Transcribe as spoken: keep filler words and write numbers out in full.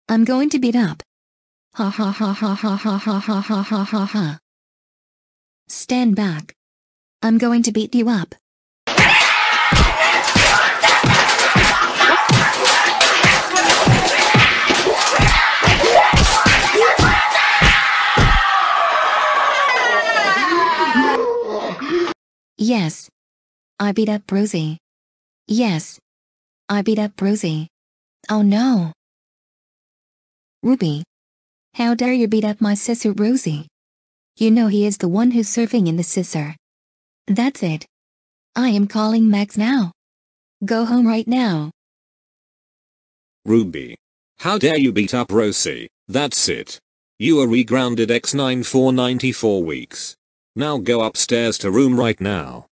I'm going to beat up. Ha ha ha ha ha ha ha ha ha ha ha ha. Stand back. I'm going to beat you up. Yes. I beat up Rosie. Yes. I beat up Rosie. Oh no. Ruby. How dare you beat up my sister Rosie? You know he is the one who's surfing in the scissor. That's it. I am calling Max now. Go home right now. Ruby. How dare you beat up Rosie? That's it. You are regrounded for ninety-four ninety-four weeks. Now go upstairs to room right now.